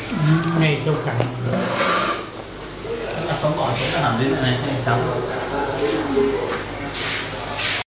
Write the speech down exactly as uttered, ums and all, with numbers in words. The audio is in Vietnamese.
ngay châu cảnh. Tức là sống bỏ xuống là hẳn lên này này cháu.